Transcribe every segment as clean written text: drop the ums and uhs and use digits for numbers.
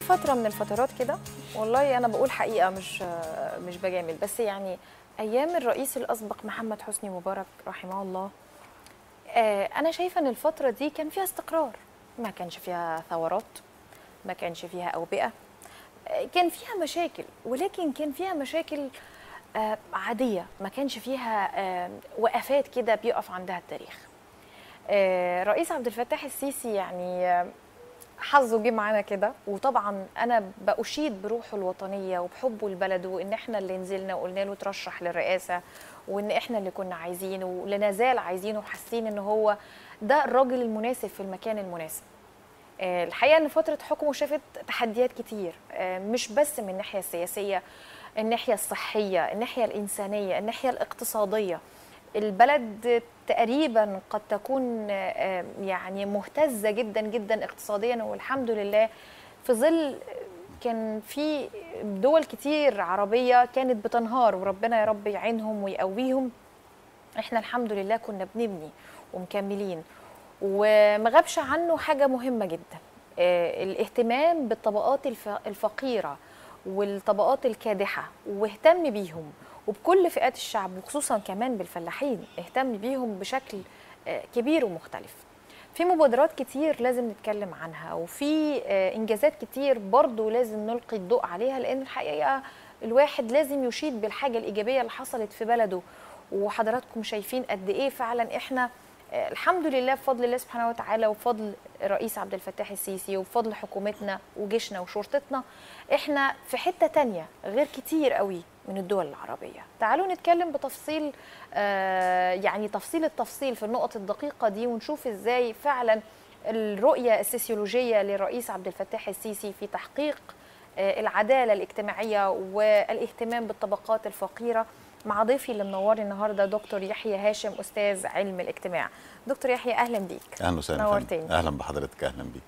فترة من الفترات كده، والله أنا بقول حقيقة مش بجامل، بس يعني أيام الرئيس الأسبق محمد حسني مبارك رحمه الله، أنا شايفة إن الفترة دي كان فيها استقرار، ما كانش فيها ثورات، ما كانش فيها أوبئة، كان فيها مشاكل، ولكن كان فيها مشاكل عادية، ما كانش فيها وقفات كده بيقف عندها التاريخ. رئيس عبد الفتاح السيسي يعني حظه جه معانا كده، وطبعا انا بأشيد بروحه الوطنيه وبحبه لبلده، وان احنا اللي نزلنا وقلنا له ترشح للرئاسه، وان احنا اللي كنا عايزينه واللي نزال عايزينه وحاسين ان هو ده الراجل المناسب في المكان المناسب. الحقيقه ان فتره حكمه شافت تحديات كتير، مش بس من الناحيه السياسيه، الناحيه الصحيه، الناحيه الانسانيه، الناحيه الاقتصاديه. البلد تقريبا قد تكون يعني مهتزه جدا جدا اقتصاديا، والحمد لله في ظل كان في دول كتير عربيه كانت بتنهار، وربنا يا رب يعينهم ويقويهم. احنا الحمد لله كنا بنبني ومكملين، ومغابش عنه حاجه مهمه جدا، الاهتمام بالطبقات الفقيره والطبقات الكادحه، واهتم بيهم وبكل فئات الشعب، وخصوصا كمان بالفلاحين اهتم بيهم بشكل كبير ومختلف. في مبادرات كتير لازم نتكلم عنها، وفي انجازات كتير برضو لازم نلقي الضوء عليها، لان الحقيقه الواحد لازم يشيد بالحاجه الايجابيه اللي حصلت في بلده. وحضراتكم شايفين قد ايه فعلا احنا الحمد لله بفضل الله سبحانه وتعالى، وبفضل الرئيس عبد الفتاح السيسي، وبفضل حكومتنا وجيشنا وشرطتنا، احنا في حتة تانية غير كتير قوي من الدول العربية. تعالوا نتكلم بتفصيل، يعني تفصيل التفصيل في النقط الدقيقة دي، ونشوف ازاي فعلا الرؤية السيسيولوجية للرئيس عبد الفتاح السيسي في تحقيق العدالة الاجتماعية والاهتمام بالطبقات الفقيرة، مع ضيفي اللي منورني النهارده دكتور يحيى هاشم، استاذ علم الاجتماع. دكتور يحيى اهلا بيك. اهلا وسهلا، نورتني. اهلا بحضرتك، اهلا بيك.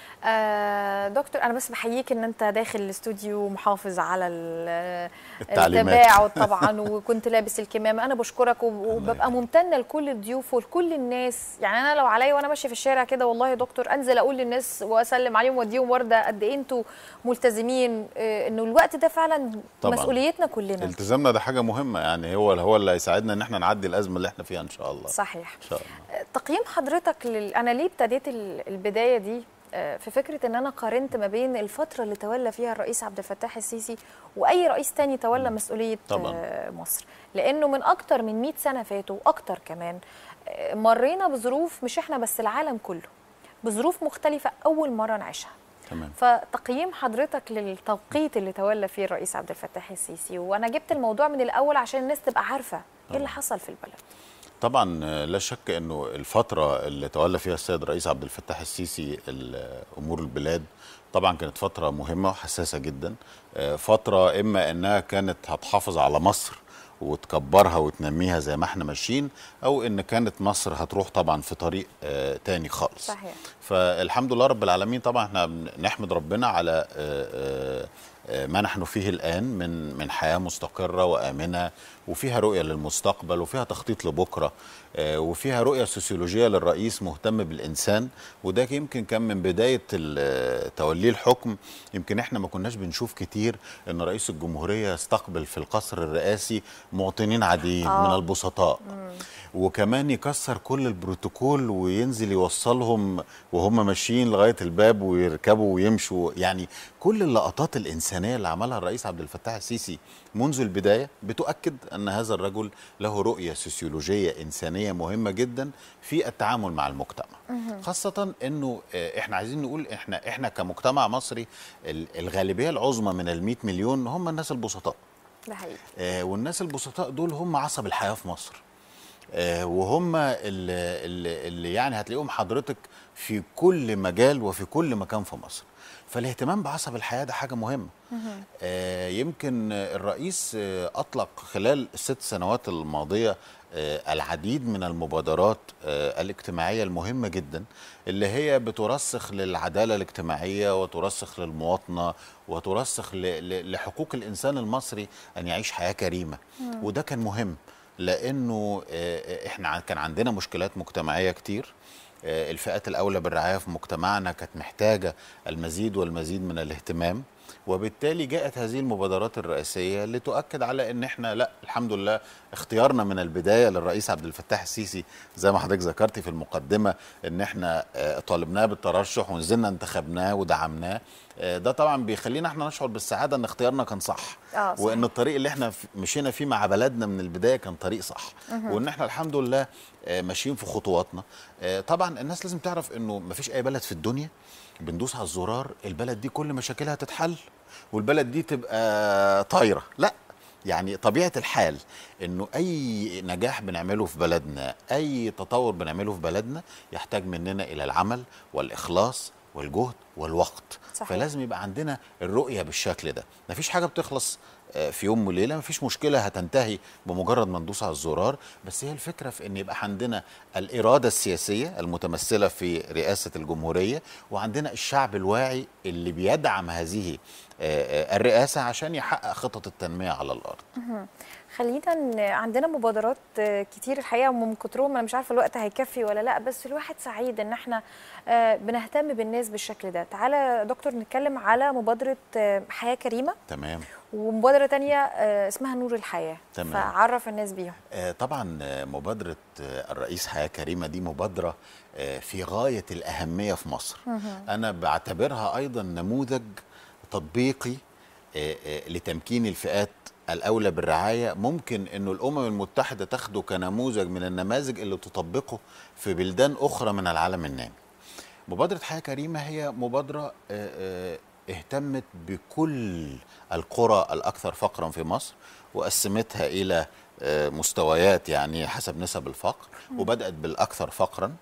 دكتور انا بس بحييك ان انت داخل الاستوديو محافظ على التعليمات التباعد طبعا، وكنت لابس الكمامه. انا بشكرك وببقى ممتنه لكل الضيوف ولكل الناس. يعني انا لو عليا وانا ماشيه في الشارع كده والله يا دكتور انزل اقول للناس واسلم عليهم واديهم ورده قد ايه انتوا ملتزمين، انه الوقت ده فعلا طبعا مسؤوليتنا كلنا. التزامنا ده حاجه مهمه، يعني هو اللي هيساعدنا ان احنا نعدي الازمه اللي احنا فيها ان شاء الله. صحيح. ان شاء الله. تقييم حضرتك انا ليه ابتديت البدايه دي في فكرة ان انا قارنت ما بين الفترة اللي تولى فيها الرئيس عبد الفتاح السيسي واي رئيس تاني تولى مسؤولية طبعا مصر، لانه من اكتر من 100 سنة فاتوا اكتر كمان مرينا بظروف، مش احنا بس، العالم كله بظروف مختلفة اول مرة نعيشها. تمام. فتقييم حضرتك للتوقيت اللي تولى فيه الرئيس عبد الفتاح السيسي، وانا جبت الموضوع من الاول عشان الناس تبقى عارفة ايه اللي حصل في البلد. طبعا لا شك انه الفتره اللي تولى فيها السيد الرئيس عبد الفتاح السيسي امور البلاد طبعا كانت فتره مهمه وحساسه جدا، فتره اما انها كانت هتحافظ على مصر وتكبرها وتنميها زي ما احنا ماشيين، او ان كانت مصر هتروح طبعا في طريق تاني خالص. صحيح. فالحمد لله رب العالمين، طبعا احنا نحمد ربنا على ما نحن فيه الآن من حياة مستقرة وآمنة، وفيها رؤية للمستقبل، وفيها تخطيط لبكرة، وفيها رؤية سوسيولوجية للرئيس مهتم بالإنسان. وده يمكن كان من بداية توليه الحكم، يمكن احنا ما كناش بنشوف كتير ان رئيس الجمهورية يستقبل في القصر الرئاسي مواطنين عاديين من البسطاء، وكمان يكسر كل البروتوكول وينزل يوصلهم وهم ماشيين لغاية الباب ويركبوا ويمشوا. يعني كل اللقطات الإنسانية اللي عملها الرئيس عبد الفتاح السيسي منذ البداية بتؤكد أن هذا الرجل له رؤية سوسيولوجية إنسانية مهمة جدا في التعامل مع المجتمع، خاصة أنه إحنا عايزين نقول إحنا كمجتمع مصري الغالبية العظمى من 100 مليون هم الناس البسطاء. ده حقيقي. والناس البسطاء دول هم عصب الحياة في مصر، وهم اللي يعني هتلاقيهم حضرتك في كل مجال وفي كل مكان في مصر. فالاهتمام بعصب الحياة ده حاجة مهمة. يمكن الرئيس أطلق خلال ال6 سنوات الماضية العديد من المبادرات الاجتماعية المهمة جدا، اللي هي بترسخ للعدالة الاجتماعية وترسخ للمواطنة وترسخ لحقوق الإنسان المصري أن يعيش حياة كريمة. وده كان مهم لأنه احنا كان عندنا مشكلات مجتمعية كتير، الفئات الأولى بالرعاية في مجتمعنا كانت محتاجة المزيد والمزيد من الاهتمام، وبالتالي جاءت هذه المبادرات الرئاسية لتؤكد على ان احنا لا الحمد لله اختيارنا من البداية للرئيس عبد الفتاح السيسي زي ما حضرتك ذكرتي في المقدمة ان احنا طالبناه بالترشح ونزلنا انتخبناه ودعمناه. ده طبعا بيخلينا احنا نشعر بالسعادة ان اختيارنا كان صح، وان الطريق اللي احنا مشينا فيه مع بلدنا من البداية كان طريق صح، وان احنا الحمد لله ماشيين في خطواتنا. طبعا الناس لازم تعرف انه مفيش اي بلد في الدنيا بندوس على الزرار البلد دي كل مشاكلها تتحل والبلد دي تبقى طايرة، لا. يعني طبيعة الحال انه اي نجاح بنعمله في بلدنا، اي تطور بنعمله في بلدنا يحتاج مننا الى العمل والاخلاص والجهد والوقت. صحيح. فلازم يبقى عندنا الرؤية بالشكل ده. مفيش حاجة بتخلص في يوم وليلة، مفيش مشكلة هتنتهي بمجرد ما ندوس على الزرار، بس هي الفكرة في ان يبقى عندنا الإرادة السياسية المتمثلة في رئاسة الجمهورية، وعندنا الشعب الواعي اللي بيدعم هذه الرئاسة عشان يحقق خطط التنمية على الأرض. خلينا عندنا مبادرات كتير الحقيقه، ومن كترهم انا مش عارفه الوقت هيكفي ولا لا، بس الواحد سعيد ان احنا بنهتم بالناس بالشكل ده. تعالى يا دكتور نتكلم على مبادره حياه كريمه. تمام. ومبادره تانية اسمها نور الحياه. تمام. فعرف الناس بيهم. طبعا مبادره الرئيس حياه كريمه دي مبادره في غايه الاهميه في مصر. انا بعتبرها ايضا نموذج تطبيقي لتمكين الفئات الأولى بالرعاية، ممكن أنه الأمم المتحدة تاخده كنموذج من النماذج اللي تطبقه في بلدان أخرى من العالم النامي. مبادرة حياة كريمة هي مبادرة اهتمت بكل القرى الأكثر فقرا في مصر، وقسمتها إلى مستويات يعني حسب نسب الفقر، وبدأت بالأكثر فقرا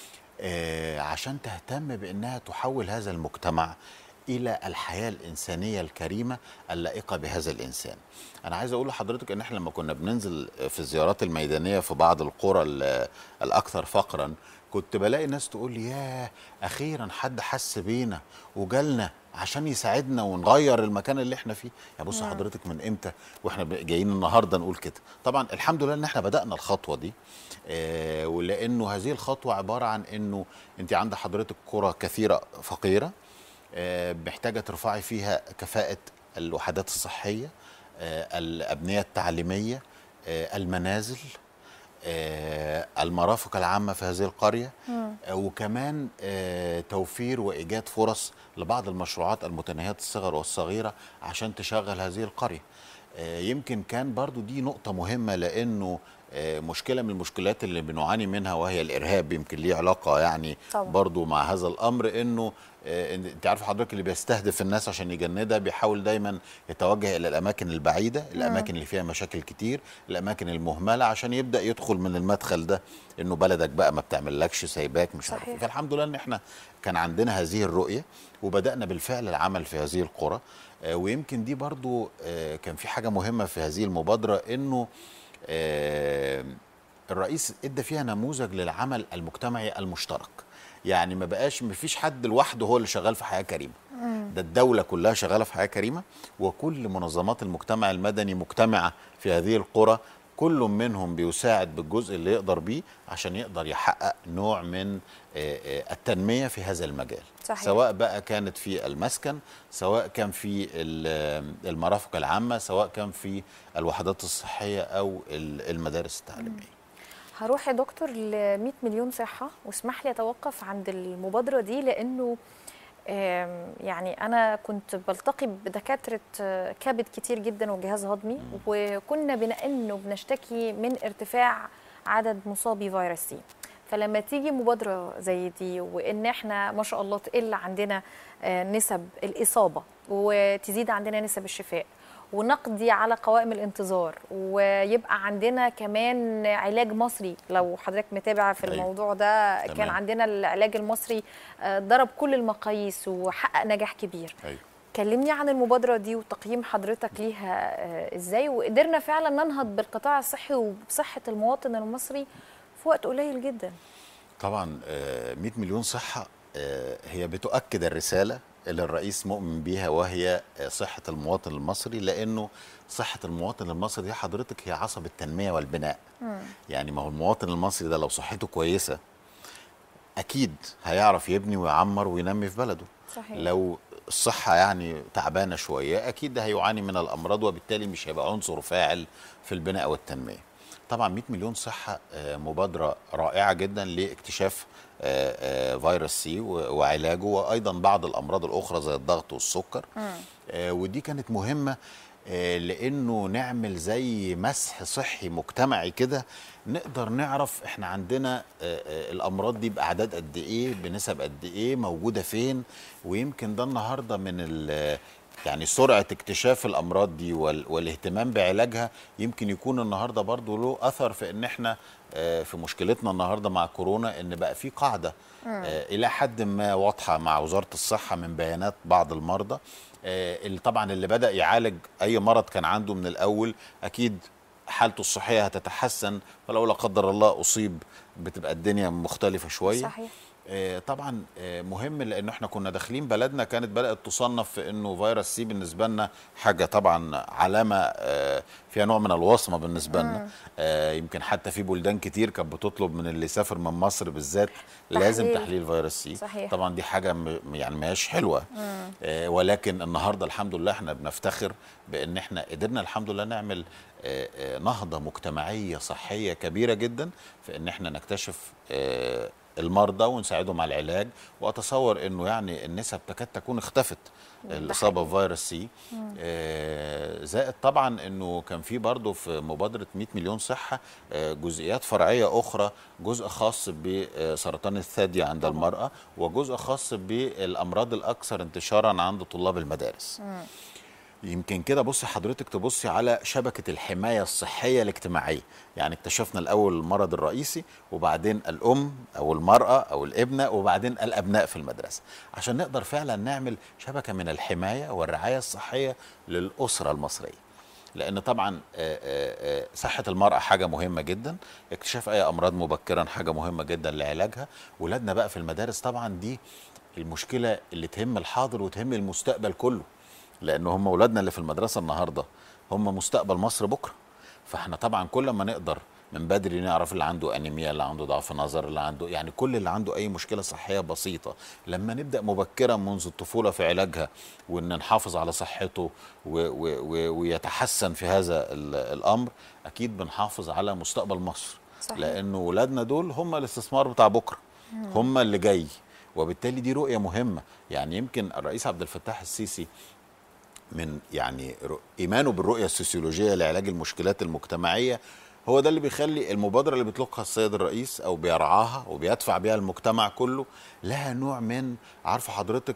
عشان تهتم بأنها تحول هذا المجتمع إلى الحياة الإنسانية الكريمة اللائقة بهذا الإنسان. أنا عايز أقول لحضرتك إن إحنا لما كنا بننزل في الزيارات الميدانية في بعض القرى الأكثر فقرا، كنت بلاقي ناس تقول لي ياه أخيرا حد حس بينا وجالنا عشان يساعدنا ونغير المكان اللي احنا فيه. يا بص حضرتك من امتى واحنا جايين النهارده نقول كده؟ طبعا الحمد لله ان احنا بدأنا الخطوة دي، ولأنه هذه الخطوة عبارة عن انه انت عند حضرتك قرى كثيرة فقيرة محتاجة ترفعي فيها كفاءة الوحدات الصحية، الأبنية التعليمية، المنازل، المرافق العامة في هذه القرية، وكمان توفير وإيجاد فرص لبعض المشروعات المتناهية الصغر والصغيرة عشان تشغل هذه القرية. يمكن كان برضو دي نقطة مهمة، لأنه مشكلة من المشكلات اللي بنعاني منها وهي الإرهاب، يمكن ليه علاقة يعني طبعا برضو مع هذا الأمر، إنه انت عارف حضرتك اللي بيستهدف الناس عشان يجندها بيحاول دايما يتوجه الى الاماكن البعيده، الاماكن اللي فيها مشاكل كتير، الاماكن المهمله، عشان يبدا يدخل من المدخل ده انه بلدك بقى ما بتعملكش سايباك مش عارف. فالحمد لله ان احنا كان عندنا هذه الرؤيه وبدانا بالفعل العمل في هذه القرى. ويمكن دي برضو كان في حاجه مهمه في هذه المبادره، انه الرئيس ادى فيها نموذج للعمل المجتمعي المشترك. يعني ما فيش حد لوحده هو اللي شغال في حياة كريمة، ده الدولة كلها شغالة في حياة كريمة، وكل منظمات المجتمع المدني مجتمعة في هذه القرى، كل منهم بيساعد بالجزء اللي يقدر بيه عشان يقدر يحقق نوع من التنمية في هذا المجال. صحيح. سواء بقى كانت في المسكن، سواء كان في المرافق العامة، سواء كان في الوحدات الصحية أو المدارس التعليمية. هروح يا دكتور ل 100 مليون صحة، واسمح لي أتوقف عند المبادرة دي، لأنه يعني أنا كنت بلتقي بدكاترة كبد كتير جدا وجهاز هضمي، وكنا بنأن وبنشتكي من ارتفاع عدد مصابي فيروس سي. فلما تيجي مبادرة زي دي وإن احنا ما شاء الله تقل عندنا نسب الإصابة وتزيد عندنا نسب الشفاء، ونقضي على قوائم الانتظار، ويبقى عندنا كمان علاج مصري. لو حضرتك متابع في الموضوع ده، كان عندنا العلاج المصري ضرب كل المقاييس وحقق نجاح كبير. كلمني عن المبادرة دي وتقييم حضرتك ليها ازاي، وقدرنا فعلا ننهض بالقطاع الصحي وبصحة المواطن المصري في وقت قليل جدا. طبعا 100 مليون صحة هي بتؤكد الرسالة اللي الرئيس مؤمن بيها، وهي صحة المواطن المصري، لأنه صحة المواطن المصري دي حضرتك هي عصب التنمية والبناء. يعني ما هو المواطن المصري ده لو صحته كويسة اكيد هيعرف يبني ويعمر وينمي في بلده. صحيح. لو الصحة يعني تعبانة شوية أكيد ده هيعاني من الأمراض، وبالتالي مش هيبقى عنصر فاعل في البناء والتنمية. طبعا 100 مليون صحة مبادرة رائعة جدا لاكتشاف فيروس سي وعلاجه، وأيضا بعض الأمراض الأخرى زي الضغط والسكر. ودي كانت مهمة لأنه نعمل زي مسح صحي مجتمعي كده، نقدر نعرف احنا عندنا الأمراض دي بأعداد قد إيه، بنسب قد إيه، موجودة فين. ويمكن ده النهاردة من يعني سرعة اكتشاف الأمراض دي والاهتمام بعلاجها يمكن يكون النهاردة برضو له أثر في إن احنا في مشكلتنا النهاردة مع كورونا، إن بقى في قاعدة إلى حد ما واضحة مع وزارة الصحة من بيانات بعض المرضى. اللي طبعا اللي بدأ يعالج أي مرض كان عنده من الأول أكيد حالته الصحية هتتحسن، ولو لا قدر الله أصيب بتبقى الدنيا مختلفة شوية. صحيح. طبعا مهم، لأنه احنا كنا داخلين بلدنا كانت بدأت تصنف في أنه فيروس سي بالنسبة لنا حاجة طبعا علامة فيها نوع من الوصمة بالنسبة لنا. يمكن حتى في بلدان كتير كانت بتطلب من اللي يسافر من مصر بالذات لازم تحليل فيروس سي. صحيح. طبعا دي حاجة يعني ما هيش حلوة. ولكن النهاردة الحمد لله احنا بنفتخر بأن احنا قدرنا الحمد لله نعمل نهضة مجتمعية صحية كبيرة جدا في أن احنا نكتشف المرضى ونساعدهم على العلاج. واتصور انه يعني النسب تكاد تكون اختفت الاصابه بفيروس سي. زائد طبعا انه كان في برضه في مبادره 100 مليون صحه جزئيات فرعيه اخرى، جزء خاص بسرطان الثدي عند المراه، وجزء خاص بالامراض الاكثر انتشارا عند طلاب المدارس. يمكن كده بصي حضرتك تبصي على شبكة الحماية الصحية الاجتماعية، يعني اكتشفنا الأول المرض الرئيسي، وبعدين الأم أو المرأة أو الابنة، وبعدين الأبناء في المدرسة، عشان نقدر فعلا نعمل شبكة من الحماية والرعاية الصحية للأسرة المصرية. لأن طبعا صحة المرأة حاجة مهمة جدا، اكتشاف أي أمراض مبكرا حاجة مهمة جدا لعلاجها. ولادنا بقى في المدارس طبعا دي المشكلة اللي تهم الحاضر وتهم المستقبل كله، لأن هم أولادنا اللي في المدرسة النهاردة هم مستقبل مصر بكرة. فاحنا طبعا كل ما نقدر من بدري نعرف اللي عنده أنيميا، اللي عنده ضعف نظر، اللي عنده يعني كل اللي عنده أي مشكلة صحية بسيطة، لما نبدأ مبكرا منذ الطفولة في علاجها وإن نحافظ على صحته ويتحسن في هذا الأمر، أكيد بنحافظ على مستقبل مصر. صحيح. لأنه ولادنا دول هم الاستثمار بتاع بكرة، هم اللي جاي. وبالتالي دي رؤية مهمة. يعني يمكن الرئيس عبد الفتاح السيسي من يعني إيمانه بالرؤية السوسيولوجية لعلاج المشكلات المجتمعية هو ده اللي بيخلي المبادرة اللي بيطلقها السيد الرئيس أو بيرعاها وبيدفع بيها المجتمع كله لها نوع من عارفة حضرتك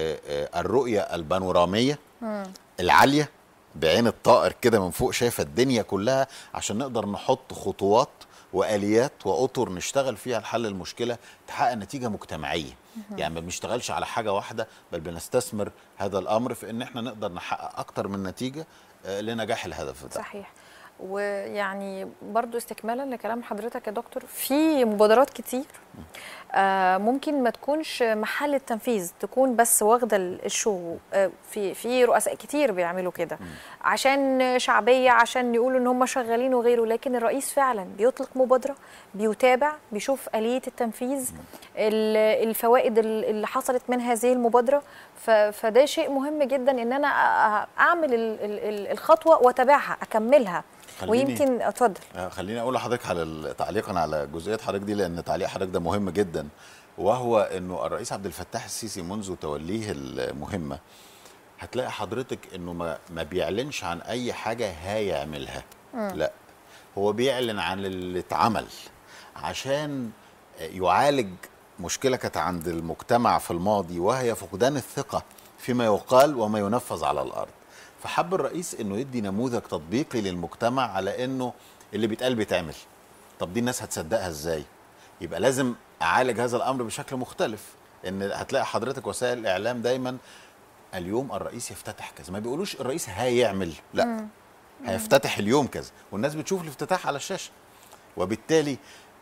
الرؤية البانورامية العالية بعين الطائر كده من فوق شايفة الدنيا كلها، عشان نقدر نحط خطوات وآليات وأطر نشتغل فيها لحل المشكلة تحقق نتيجة مجتمعية. يعني ما بنشتغلش على حاجة واحدة، بل بنستثمر هذا الأمر في إن احنا نقدر نحقق أكتر من نتيجة لنجاح الهدف ده. صحيح. ويعني برضو استكمالا لكلام حضرتك يا دكتور، في مبادرات كتير ممكن ما تكونش محل التنفيذ، تكون بس واخده الشو. في رؤساء كتير بيعملوا كده عشان شعبيه، عشان يقولوا ان هم شغالين وغيره، لكن الرئيس فعلا بيطلق مبادره، بيتابع، بيشوف آلية التنفيذ، الفوائد اللي حصلت من هذه المبادره. فده شيء مهم جدا ان انا اعمل الخطوه واتابعها اكملها. ويمكن اتفضل. خليني اقول لحضرتك على تعليقا على جزئيه حضرتك دي، لان تعليق حضرتك ده مهم جدا، وهو انه الرئيس عبد الفتاح السيسي منذ توليه المهمه هتلاقي حضرتك انه ما بيعلنش عن اي حاجه هيعملها، لا هو بيعلن عن اللي اتعمل عشان يعالج مشكله كانت عند المجتمع في الماضي، وهي فقدان الثقه فيما يقال وما ينفذ على الارض. فحب الرئيس انه يدي نموذج تطبيقي للمجتمع على انه اللي بيتقال بيتعمل. طب دي الناس هتصدقها ازاي؟ يبقى لازم اعالج هذا الامر بشكل مختلف. ان هتلاقي حضرتك وسائل الاعلام دايما اليوم الرئيس يفتتح كذا، ما بيقولوش الرئيس هيعمل، لا هيفتتح اليوم كذا، والناس بتشوف الافتتاح على الشاشه. وبالتالي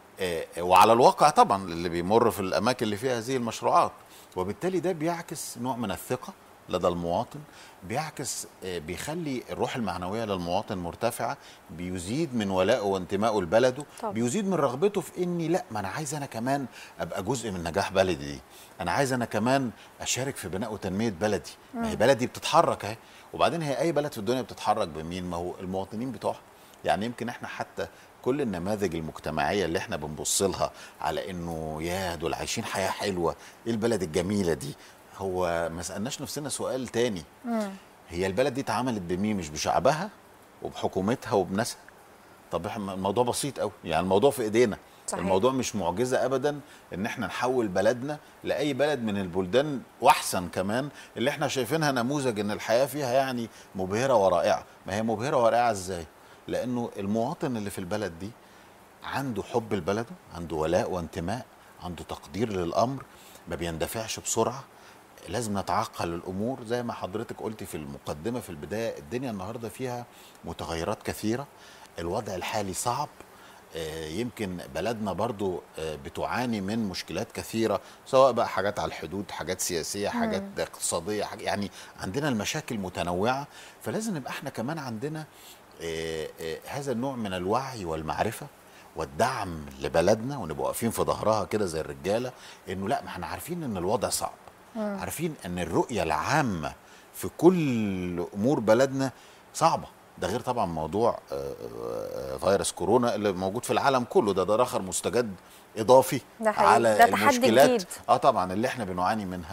وعلى الواقع طبعا اللي بيمر في الاماكن اللي فيها هذه المشروعات، وبالتالي ده بيعكس نوع من الثقه لدى المواطن بيعكس بيخلي الروح المعنويه للمواطن مرتفعه، بيزيد من ولائه وانتمائه لبلده، بيزيد من رغبته في اني لا، ما انا عايز انا كمان ابقى جزء من نجاح بلدي دي، انا عايز انا كمان اشارك في بناء وتنميه بلدي. ما هي بلدي بتتحرك اهي، وبعدين هي اي بلد في الدنيا بتتحرك بمين؟ ما هو المواطنين بتوعها. يعني يمكن احنا حتى كل النماذج المجتمعيه اللي احنا بنبص لها على انه يا دول عايشين حياه حلوه، ايه البلد الجميله دي، هو ما سالناش نفسنا سؤال تاني، هي البلد دي اتعملت بمين؟ مش بشعبها وبحكومتها وبناسها؟ طب الموضوع بسيط قوي، يعني الموضوع في ايدينا. صحيح. الموضوع مش معجزه ابدا ان احنا نحول بلدنا لاي بلد من البلدان، واحسن كمان اللي احنا شايفينها نموذج ان الحياه فيها يعني مبهره ورائعه. ما هي مبهره ورائعه ازاي؟ لانه المواطن اللي في البلد دي عنده حب لبلده، عنده ولاء وانتماء، عنده تقدير للامر، ما بيندفعش بسرعه. لازم نتعقل الامور زي ما حضرتك قلتي في المقدمه في البدايه، الدنيا النهارده فيها متغيرات كثيره، الوضع الحالي صعب، يمكن بلدنا برضو بتعاني من مشكلات كثيرة، سواء بقى حاجات على الحدود، حاجات سياسية، حاجات اقتصادية، يعني عندنا المشاكل متنوعة، فلازم نبقى احنا كمان عندنا هذا النوع من الوعي والمعرفة والدعم لبلدنا، ونبقى واقفين في ظهرها كده زي الرجالة، انه لا، ما احنا عارفين ان الوضع صعب، عارفين ان الرؤية العامة في كل امور بلدنا صعبة. ده غير طبعا موضوع فيروس كورونا اللي موجود في العالم كله، ده رخر مستجد اضافي على ده المشكلات طبعا اللي احنا بنعاني منها.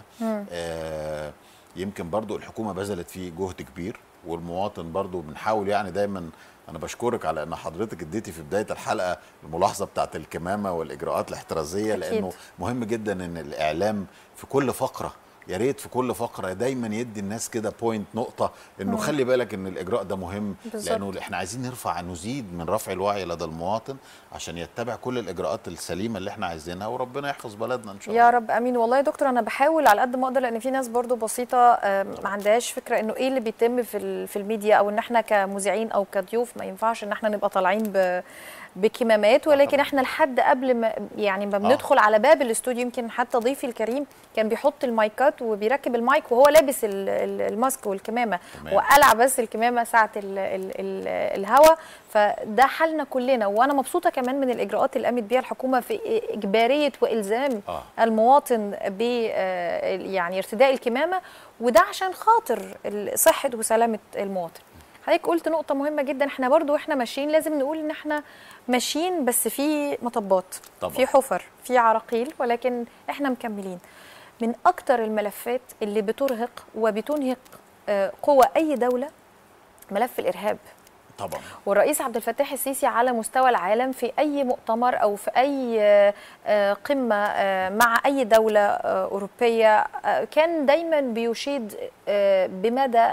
يمكن برضو الحكومه بذلت فيه جهد كبير، والمواطن برضو بنحاول يعني دايما. انا بشكرك على ان حضرتك اديتي في بدايه الحلقه الملاحظه بتاعت الكمامه والاجراءات الاحترازيه، لانه مهم جدا ان الاعلام في كل فقره، يا ريت في كل فقره دايما يدي الناس كده بوينت، نقطه، انه خلي بالك ان الاجراء ده مهم بالزبط. لانه احنا عايزين نزيد من رفع الوعي لدى المواطن عشان يتبع كل الاجراءات السليمه اللي احنا عايزينها، وربنا يحفظ بلدنا ان شاء الله. يا رب امين. والله يا دكتور انا بحاول على قد ما اقدر، لان في ناس برضو بسيطه ما عندهاش فكره انه ايه اللي بيتم في الميديا، او ان احنا كمذيعين او كضيوف ما ينفعش ان احنا نبقى طالعين بكمامات، ولكن احنا لحد قبل ما يعني ما بندخل على باب الاستوديو، يمكن حتى ضيفي الكريم كان بيحط المايكات وبيركب المايك وهو لابس الماسك والكمامه، وقلع بس الكمامه ساعه الهواء، فده حالنا كلنا. وانا مبسوطه كمان من الاجراءات اللي قامت بيها الحكومه في اجباريه والزام المواطن ب يعني ارتداء الكمامه، وده عشان خاطر صحه وسلامه المواطن. حضرتك قلت نقطة مهمة جدا، احنا برضو احنا ماشيين لازم نقول ان احنا ماشيين، بس في مطبات طبعا، في حفر، في عراقيل، ولكن احنا مكملين. من اكتر الملفات اللي بترهق وبتنهق قوى اي دولة ملف الارهاب طبعا. والرئيس عبد الفتاح السيسي على مستوى العالم في اي مؤتمر او في اي قمة مع اي دولة اوروبية كان دايما بيشيد بمدى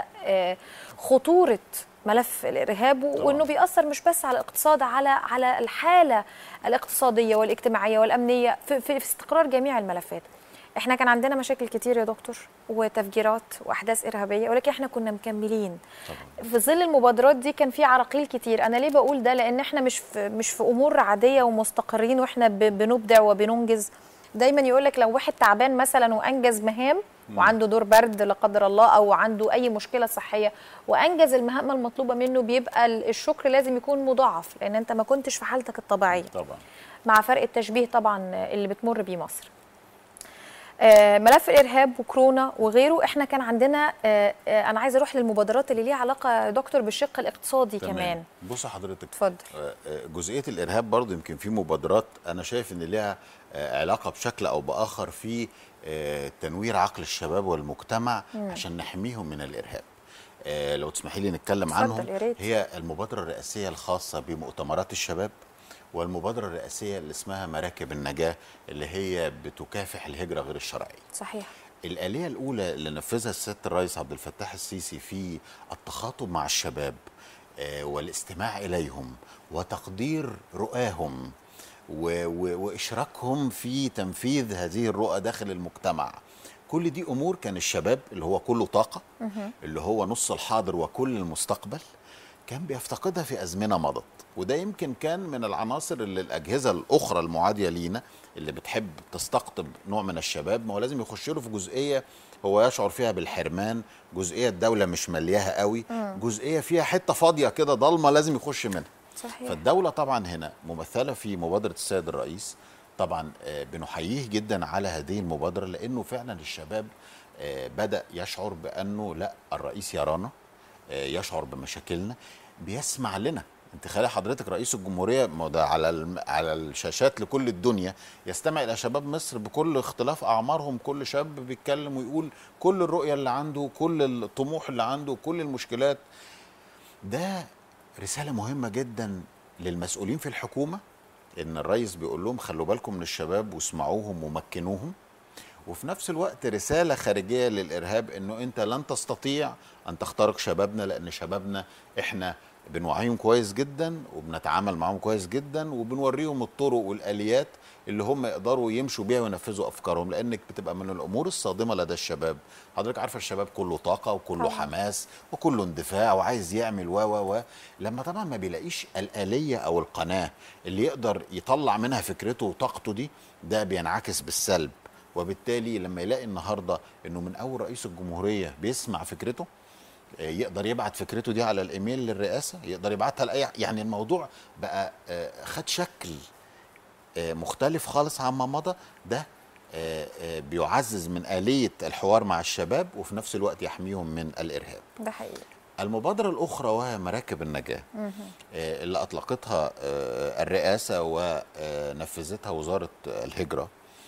خطورة ملف الارهاب، وانه بيأثر مش بس على الاقتصاد، على الحالة الاقتصادية والاجتماعية والامنية في استقرار جميع الملفات. احنا كان عندنا مشاكل كتير يا دكتور، وتفجيرات واحداث ارهابيه، ولكن احنا كنا مكملين طبعا. في ظل المبادرات دي كان في عراقيل كتير. انا ليه بقول ده؟ لان احنا مش في امور عاديه ومستقرين واحنا بنبدع وبننجز. دايما يقول لك لو واحد تعبان مثلا وانجز مهام وعنده دور برد لا قدر الله، او عنده اي مشكله صحيه وانجز المهام المطلوبه منه، بيبقى الشكر لازم يكون مضاعف، لان انت ما كنتش في حالتك الطبيعيه طبعا، مع فرق التشبيه طبعا اللي بتمر بيه مصر. ملف الارهاب وكورونا وغيره، احنا كان عندنا انا عايزه اروح للمبادرات اللي ليها علاقه دكتور بالشق الاقتصادي كمان. بص حضرتك، اتفضل. جزئيه الارهاب برضو يمكن في مبادرات انا شايف ان ليها علاقه بشكل او باخر في تنوير عقل الشباب والمجتمع عشان نحميهم من الارهاب. لو تسمحي لي نتكلم عنهم. هي المبادره الرئاسيه الخاصه بمؤتمرات الشباب، والمبادرة الرئاسية اللي اسمها مراكب النجاة اللي هي بتكافح الهجرة غير الشرعية. صحيح. الآلية الأولى اللي نفذها السيد الرئيس عبد الفتاح السيسي في التخاطب مع الشباب والاستماع إليهم وتقدير رؤاهم وإشراكهم في تنفيذ هذه الرؤى داخل المجتمع. كل دي أمور كان الشباب اللي هو كله طاقة، اللي هو نص الحاضر وكل المستقبل، كان بيفتقدها في أزمنة مضت. وده يمكن كان من العناصر اللي الاجهزه الاخرى المعاديه لينا اللي بتحب تستقطب نوع من الشباب، ما هو لازم يخش له في جزئيه هو يشعر فيها بالحرمان، جزئيه الدوله مش ملياها قوي، جزئيه فيها حته فاضيه كده ضلمه لازم يخش منها. صحيح. فالدوله طبعا هنا ممثله في مبادره السيد الرئيس، طبعا بنحييه جدا على هذه المبادره، لانه فعلا الشباب بدأ يشعر بأنه لا، الرئيس يرانا، يشعر بمشاكلنا، بيسمع لنا. انت خلي حضرتك رئيس الجمهورية ما ده على الشاشات لكل الدنيا، يستمع إلى شباب مصر بكل اختلاف أعمارهم، كل شاب بيتكلم ويقول كل الرؤية اللي عنده، كل الطموح اللي عنده، كل المشكلات. ده رسالة مهمة جدا للمسؤولين في الحكومة، إن الرئيس بيقول لهم خلوا بالكم من الشباب واسمعوهم ومكنوهم، وفي نفس الوقت رسالة خارجية للإرهاب إنه أنت لن تستطيع أن تخترق شبابنا، لأن شبابنا إحنا بنوعيهم كويس جدا وبنتعامل معهم كويس جدا وبنوريهم الطرق والآليات اللي هم يقدروا يمشوا بيها وينفذوا أفكارهم، لأنك بتبقى من الأمور الصادمة لدى الشباب. حضرتك عارفة الشباب كله طاقة وكله حماس وكله اندفاع وعايز يعمل و لما طبعا ما بيلاقيش الآلية أو القناة اللي يقدر يطلع منها فكرته وطاقته دي، ده بينعكس بالسلب. وبالتالي لما يلاقي النهارده انه من اول رئيس الجمهوريه بيسمع فكرته، يقدر يبعت فكرته دي على الايميل للرئاسه، يقدر يبعتها لاي، يعني الموضوع بقى خد شكل مختلف خالص عما مضى. ده بيعزز من آلية الحوار مع الشباب وفي نفس الوقت يحميهم من الإرهاب. ده حقيقي. المبادرة الأخرى وهي مراكب النجاة اللي أطلقتها الرئاسة ونفذتها وزارة الهجرة.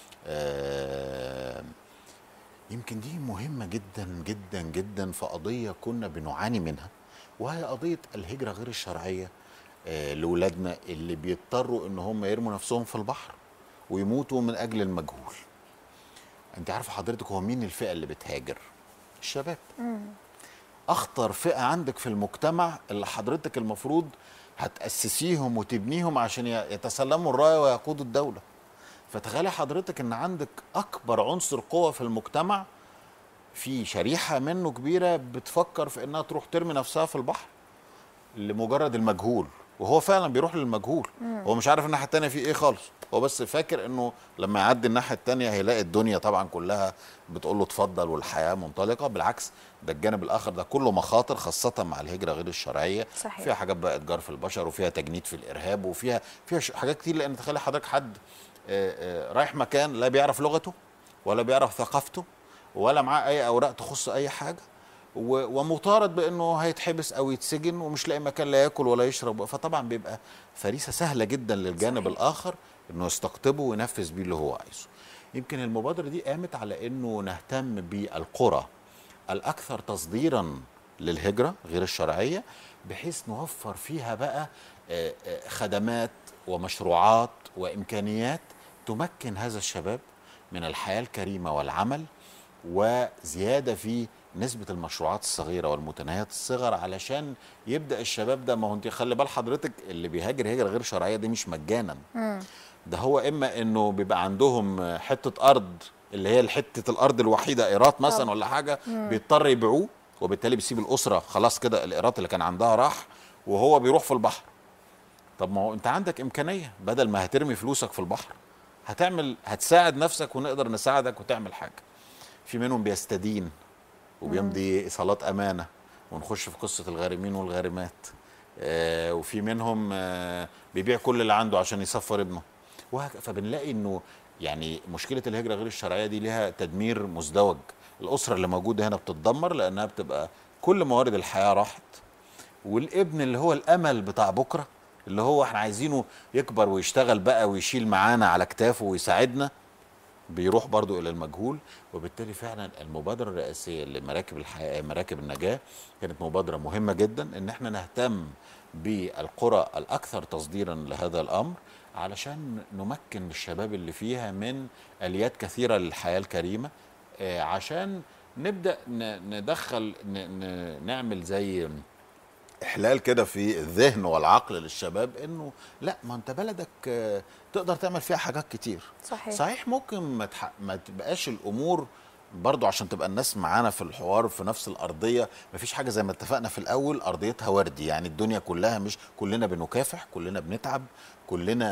يمكن دي مهمة جدا جدا جدا في قضية كنا بنعاني منها، وهي قضية الهجرة غير الشرعية لولادنا اللي بيضطروا ان هم يرموا نفسهم في البحر ويموتوا من اجل المجهول. انت عارفة حضرتك هو مين الفئة اللي بتهاجر؟ الشباب. اخطر فئة عندك في المجتمع اللي حضرتك المفروض هتأسسيهم وتبنيهم عشان يتسلموا الراية ويقودوا الدولة. فتخيلي حضرتك ان عندك اكبر عنصر قوة في المجتمع، في شريحة منه كبيرة بتفكر في انها تروح ترمي نفسها في البحر لمجرد المجهول، وهو فعلا بيروح للمجهول. هو مش عارف الناحية التانية فيه ايه خالص، هو بس فاكر انه لما يعدي الناحية التانية هيلاقي الدنيا طبعا كلها بتقول له اتفضل والحياة منطلقة. بالعكس، ده الجانب الاخر ده كله مخاطر، خاصة مع الهجرة غير الشرعية. صحيح. فيها حاجات بقى اتجار في البشر، وفيها تجنيد في الارهاب، وفيها حاجات كتير. لان تخيل حضرتك حد رايح مكان لا بيعرف لغته ولا بيعرف ثقافته ولا معاه اي اوراق تخص اي حاجه، ومطارد بانه هيتحبس او يتسجن ومش لاقي مكان لا ياكل ولا يشرب. فطبعا بيبقى فريسه سهله جدا للجانب صحيح. الاخر انه يستقطبه وينفذ بيه اللي هو عايزه. يمكن المبادره دي قامت على انه نهتم بالقرى الاكثر تصديرا للهجره غير الشرعيه، بحيث نوفر فيها بقى خدمات ومشروعات وامكانيات تمكن هذا الشباب من الحياه الكريمه والعمل، وزياده في نسبه المشروعات الصغيره والمتناهيه الصغر، علشان يبدا الشباب ده. ما هو انت خلي بال حضرتك اللي بيهاجر هجره غير شرعيه دي مش مجانا. ده هو اما انه بيبقى عندهم حته ارض اللي هي حته الارض الوحيده ايرات مثلا ولا حاجه، بيضطر يبيعوه، وبالتالي بيسيب الاسره خلاص كده الايرات اللي كان عندها راح، وهو بيروح في البحر. طب ما هو انت عندك امكانيه، بدل ما هترمي فلوسك في البحر هتساعد نفسك ونقدر نساعدك وتعمل حاجه. في منهم بيستدين وبيمضي ايصالات امانه، ونخش في قصه الغارمين والغارمات. وفي منهم بيبيع كل اللي عنده عشان يسفر ابنه. فبنلاقي انه يعني مشكله الهجره غير الشرعيه دي لها تدمير مزدوج. الاسره اللي موجوده هنا بتتدمر لانها بتبقى كل موارد الحياه راحت، والابن اللي هو الامل بتاع بكره اللي هو احنا عايزينه يكبر ويشتغل بقى ويشيل معانا على كتافه ويساعدنا، بيروح برضو الى المجهول. وبالتالي فعلا المبادره الرئاسيه لمراكب مراكب النجاه كانت مبادره مهمه جدا، ان احنا نهتم بالقرى الاكثر تصديرا لهذا الامر، علشان نمكن الشباب اللي فيها من اليات كثيره للحياه الكريمه، عشان نبدا ندخل نعمل زي احلال كده في الذهن والعقل للشباب انه لا، ما انت بلدك تقدر تعمل فيها حاجات كتير. صحيح. صحيح ممكن ما تبقاش الامور برضو عشان تبقى الناس معانا في الحوار في نفس الأرضية، مفيش حاجة زي ما اتفقنا في الأول أرضيتها وردي، يعني الدنيا كلها مش كلنا بنكافح، كلنا بنتعب، كلنا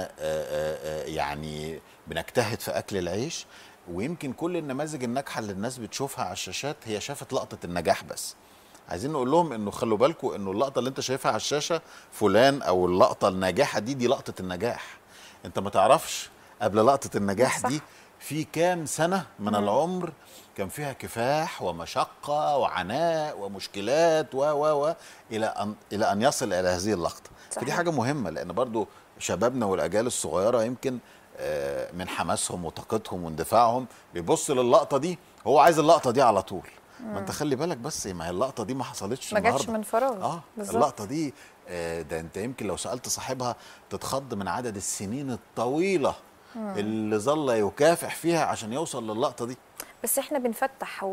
يعني بنجتهد في أكل العيش. ويمكن كل النماذج الناجحة اللي الناس بتشوفها على الشاشات هي شافت لقطة النجاح بس. عايزين نقول لهم انه خلوا بالكم انه اللقطة اللي انت شايفها على الشاشة فلان، او اللقطة الناجحة دي لقطة النجاح. انت ما تعرفش قبل لقطة النجاح صح. دي في كام سنة من العمر كان فيها كفاح ومشقة وعناء ومشكلات و إلى أن يصل إلى هذه اللقطة. فدي صحيح. حاجة مهمة، لأن برضو شبابنا والأجيال الصغيرة يمكن من حماسهم وطاقتهم واندفاعهم بيبص للقطة دي، هو عايز اللقطة دي على طول. ما انت خلي بالك بس، ما هي اللقطة دي ما حصلتش ما جاتش النهاردة. من فراغ. بالظبط. اللقطة دي ده انت يمكن لو سألت صاحبها تتخض من عدد السنين الطويلة اللي ظل يكافح فيها عشان يوصل للقطة دي. بس احنا بنفتح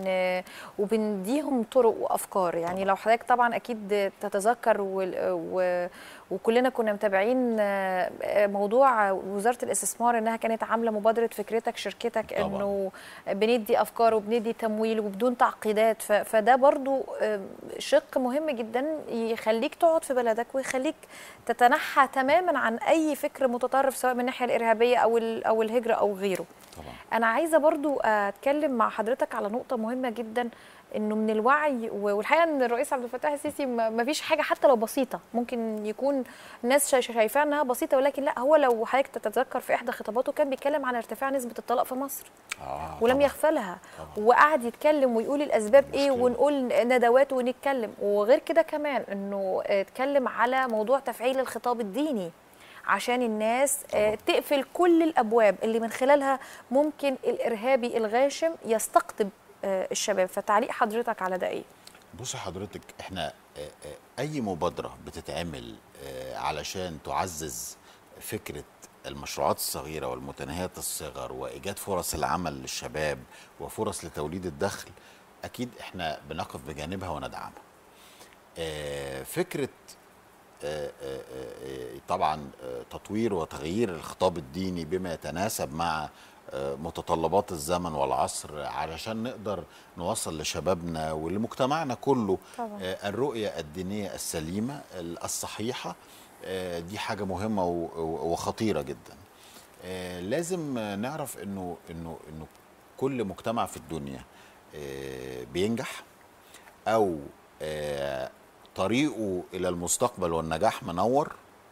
وبنديهم طرق وافكار. يعني لو حضرتك طبعا اكيد تتذكر وكلنا كنا متابعين موضوع وزاره الاستثمار، انها كانت عامله مبادره فكرتك شركتك، طبعاً. انه بندي افكار وبندي تمويل وبدون تعقيدات. فده برضو شق مهم جدا يخليك تقعد في بلدك ويخليك تتنحى تماما عن اي فكر متطرف، سواء من الناحيه الارهابيه او الهجره او غيره. طبعا. أنا عايزة برضو أتكلم مع حضرتك على نقطة مهمة جدا، إنه من الوعي، والحقيقة إن الرئيس عبد الفتاح السيسي ما فيش حاجة حتى لو بسيطة ممكن يكون الناس شايفاها إنها بسيطة، ولكن لا، هو لو حضرتك تتذكر في إحدى خطاباته كان بيتكلم عن ارتفاع نسبة الطلاق في مصر. ولم طبعاً. يغفلها. وقعد يتكلم ويقول الأسباب إيه، ونقول ندوات ونتكلم. وغير كده كمان إنه اتكلم على موضوع تفعيل الخطاب الديني عشان الناس تقفل كل الأبواب اللي من خلالها ممكن الإرهابي الغاشم يستقطب الشباب. فتعليق حضرتك على ده إيه؟ بص حضرتك، احنا أي مبادرة بتتعمل علشان تعزز فكرة المشروعات الصغيرة والمتناهية الصغر وإيجاد فرص العمل للشباب وفرص لتوليد الدخل، أكيد احنا بنقف بجانبها وندعمها. فكرة طبعا تطوير وتغيير الخطاب الديني بما يتناسب مع متطلبات الزمن والعصر علشان نقدر نوصل لشبابنا ولمجتمعنا كله طبعا. الرؤية الدينية السليمة الصحيحة. دي حاجة مهمة وخطيرة جدا. لازم نعرف انه كل مجتمع في الدنيا بينجح او طريقه الى المستقبل والنجاح منور.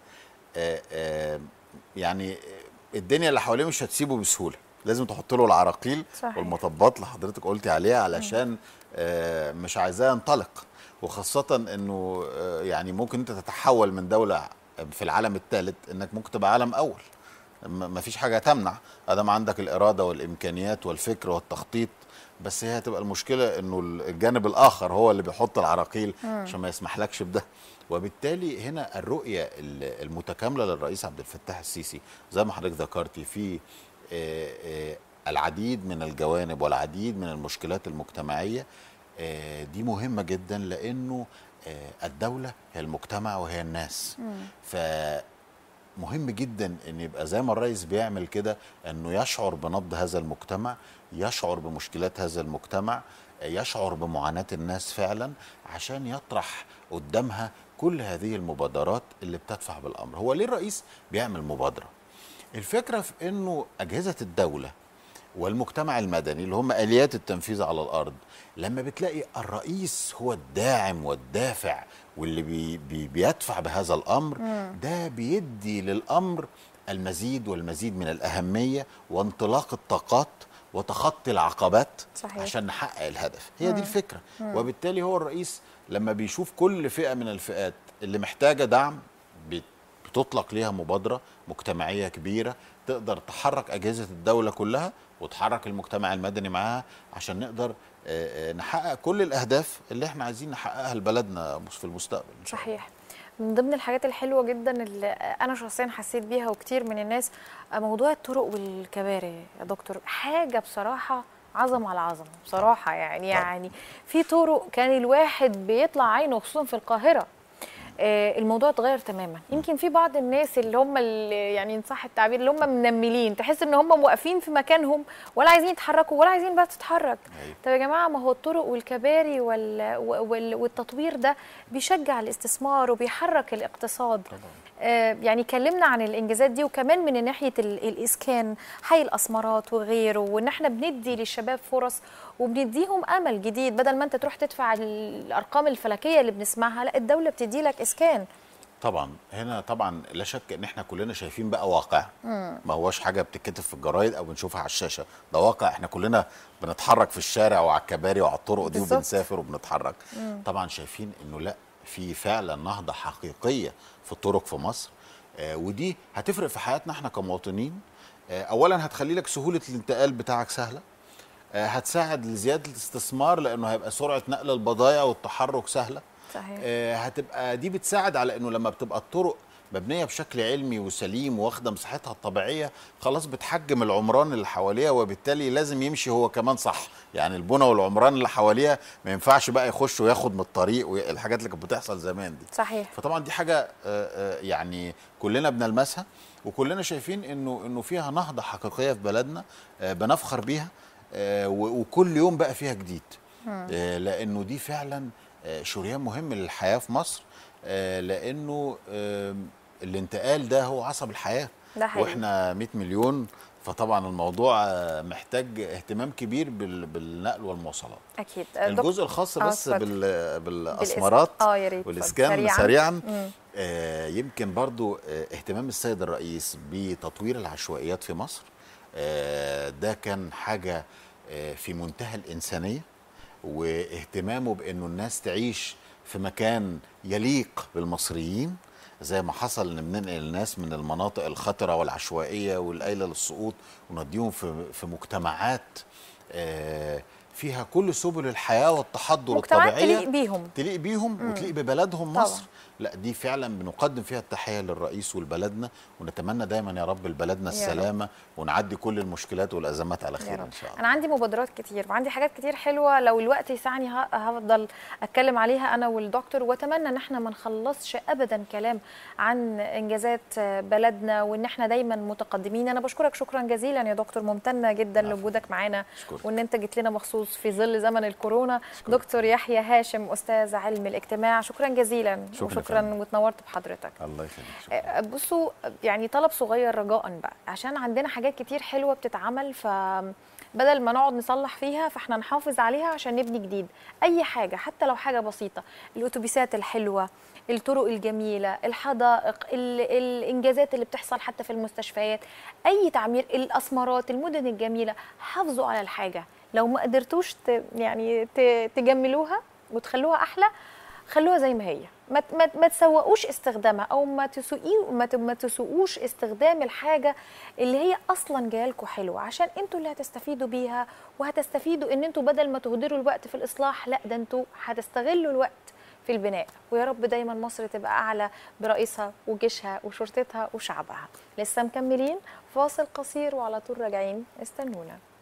يعني الدنيا اللي حواليه مش هتسيبه بسهوله، لازم تحط له العراقيل صحيح. والمطبات اللي حضرتك قلتي عليها علشان مش عايزاه ينطلق. وخاصه انه يعني ممكن انت تتحول من دوله في العالم الثالث انك ممكن تبقى عالم اول. ما فيش حاجه تمنع ادام عندك الاراده والامكانيات والفكر والتخطيط، بس هي هتبقى المشكله انه الجانب الاخر هو اللي بيحط العراقيل عشان ما يسمحلكش بده. وبالتالي هنا الرؤيه المتكامله للرئيس عبد الفتاح السيسي زي ما حضرتك ذكرتي في العديد من الجوانب والعديد من المشكلات المجتمعيه دي مهمه جدا، لانه الدوله هي المجتمع وهي الناس. مهم جدا ان يبقى زي ما الرئيس بيعمل كده، انه يشعر بنبض هذا المجتمع، يشعر بمشكلات هذا المجتمع، يشعر بمعاناة الناس فعلا، عشان يطرح قدامها كل هذه المبادرات اللي بتدفع بالامر. هو ليه الرئيس بيعمل مبادرة؟ الفكرة في انه اجهزة الدولة والمجتمع المدني اللي هم آليات التنفيذ على الأرض، لما بتلاقي الرئيس هو الداعم والدافع واللي بيدفع بهذا الأمر، ده بيدي للأمر المزيد والمزيد من الأهمية وانطلاق الطاقات وتخطي العقبات. صحيح. عشان نحقق الهدف. هي دي الفكرة. وبالتالي هو الرئيس لما بيشوف كل فئة من الفئات اللي محتاجة دعم بتطلق ليها مبادرة مجتمعية كبيرة تقدر تحرك أجهزة الدولة كلها وتحرك المجتمع المدني معاها عشان نقدر نحقق كل الأهداف اللي احنا عايزين نحققها لبلدنا في المستقبل إن شاء الله. صحيح. من ضمن الحاجات الحلوة جدا اللي أنا شخصيا حسيت بيها وكتير من الناس موضوع الطرق والكباري يا دكتور. حاجة بصراحة عظمة على عظمة بصراحة. يعني في طرق كان الواحد بيطلع عينه، خصوصا في القاهرة. الموضوع اتغير تماما. يمكن في بعض الناس اللي هم اللي يعني ان صح التعبير اللي هم منملين، تحس ان هم موقفين في مكانهم ولا عايزين يتحركوا ولا عايزين بقى تتحرك. طب يا جماعه، ما هو الطرق والكباري والتطوير ده بيشجع الاستثمار وبيحرك الاقتصاد. يعني كلمنا عن الانجازات دي، وكمان من ناحيه الاسكان، حي الاسمرات وغيره، وان احنا بندي للشباب فرص وبنديهم امل جديد، بدل ما انت تروح تدفع الارقام الفلكيه اللي بنسمعها، لا الدوله بتدي لك اسكان. طبعا هنا طبعا لا شك ان احنا كلنا شايفين بقى واقع، ما هوش حاجه بتتكتب في الجرايد او بنشوفها على الشاشه، ده واقع احنا كلنا بنتحرك في الشارع وعلى الكباري وعلى الطرق دي وبنسافر وبنتحرك. طبعا شايفين انه لا، في فعلا نهضه حقيقيه في الطرق في مصر، ودي هتفرق في حياتنا احنا كمواطنين. اولا هتخلي لك سهوله الانتقال بتاعك سهله، هتساعد لزياده الاستثمار لانه هيبقى سرعه نقل البضائع والتحرك سهله. صحيح. هتبقى دي بتساعد على انه لما بتبقى الطرق مبنيه بشكل علمي وسليم واخده مساحتها الطبيعيه، خلاص بتحجم العمران اللي حواليها، وبالتالي لازم يمشي هو كمان صح. يعني البنى والعمران اللي حواليها ما ينفعش بقى يخش وياخد من الطريق والحاجات اللي كانت بتحصل زمان دي. صحيح. فطبعا دي حاجه يعني كلنا بنلمسها، وكلنا شايفين انه فيها نهضه حقيقيه في بلدنا بنفخر بيها، وكل يوم بقى فيها جديد، لانه دي فعلا شريان مهم للحياه في مصر، لانه الانتقال ده هو عصب الحياه، واحنا 100 مليون، فطبعا الموضوع محتاج اهتمام كبير بالنقل والمواصلات. اكيد. الجزء الخاص بس بالاسمرات والاسكان سريعا. يمكن برضو اهتمام السيد الرئيس بتطوير العشوائيات في مصر، ده كان حاجه في منتهى الانسانيه، واهتمامه بانه الناس تعيش في مكان يليق بالمصريين، زي ما حصل ان بننقل الناس من المناطق الخطره والعشوائيه والقايله للسقوط ونوديهم في مجتمعات فيها كل سبل الحياه والتحضر الطبيعيه، تليق بيهم وتليق ببلدهم مصر. طبعا. لا دي فعلا بنقدم فيها التحيه للرئيس ولبلدنا، ونتمنى دايما يا رب لبلدنا السلامه ونعدي كل المشكلات والازمات على خير ان شاء الله. انا عندي مبادرات كتير وعندي حاجات كتير حلوه، لو الوقت يسعني هفضل اتكلم عليها انا والدكتور، واتمنى ان احنا ما نخلصش ابدا كلام عن انجازات بلدنا وان احنا دايما متقدمين. انا بشكرك شكرا جزيلا يا دكتور، ممتنه جدا لوجودك معانا وان انت جيت لنا مخصوص في ظل زمن الكورونا. دكتور يحيى هاشم، استاذ علم الاجتماع، شكرا جزيلا. شكرا وتنورت بحضرتك. الله يخليك. بصوا، يعني طلب صغير رجاء بقى، عشان عندنا حاجات كتير حلوه بتتعمل، فبدل ما نقعد نصلح فيها فاحنا نحافظ عليها عشان نبني جديد. اي حاجه حتى لو حاجه بسيطه، الاتوبيسات الحلوه، الطرق الجميله، الحدائق، الانجازات اللي بتحصل حتى في المستشفيات، اي تعمير، الاسمرات، المدن الجميله، حافظوا على الحاجه. لو ما قدرتوش يعني تجملوها وتخلوها احلى، خلوها زي ما هي، ما تسوقوش استخدامها، او ما تسوقوش استخدام الحاجه اللي هي اصلا جايه لكم حلوه، عشان انتوا اللي هتستفيدوا بيها، وهتستفيدوا ان انتوا بدل ما تهدروا الوقت في الاصلاح، لا ده انتوا هتستغلوا الوقت في البناء. ويا رب دايما مصر تبقى اعلى برئيسها وجيشها وشرطتها وشعبها. لسه مكملين، فاصل قصير وعلى طول راجعين، استنونا.